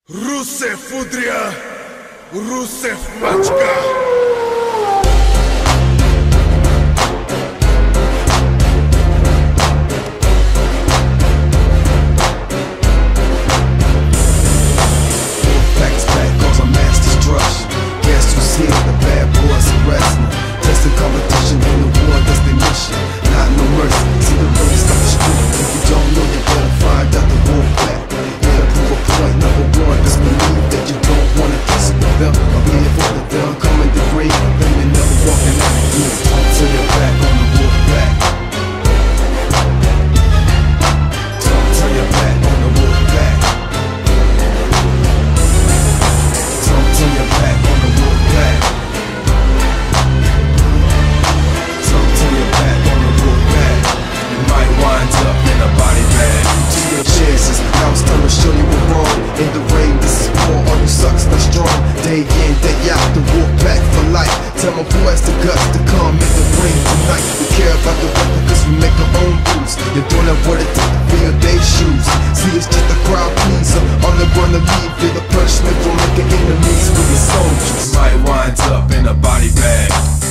Rusev Udrija, Rusev Mačka. Day in, day out, to walk back for life. Tell my boys the guts to come in the ring tonight. We care about the weapon cause we make our own rules. You're doing that what it takes to fill their shoes. See, it's just a crowd pleaser. All they're gonna leave you the punishment for making enemies with your soldiers. Might wind up in a body bag.